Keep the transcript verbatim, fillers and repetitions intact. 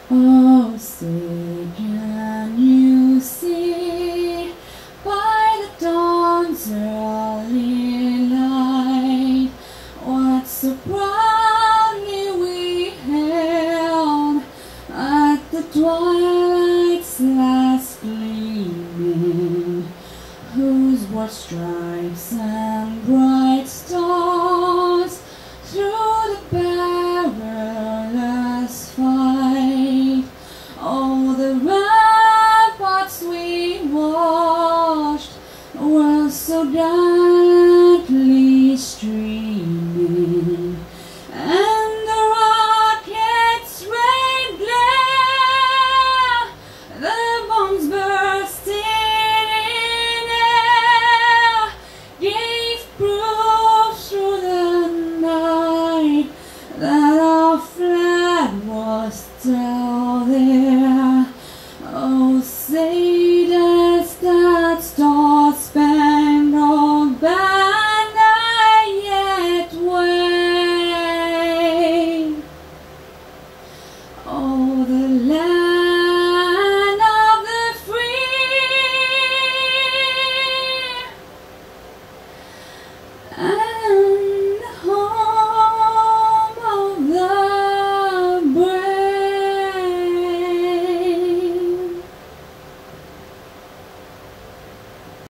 Oh, say can you see by the dawn's early light what so proudly we hailed at the twilight's last gleaming, whose words strike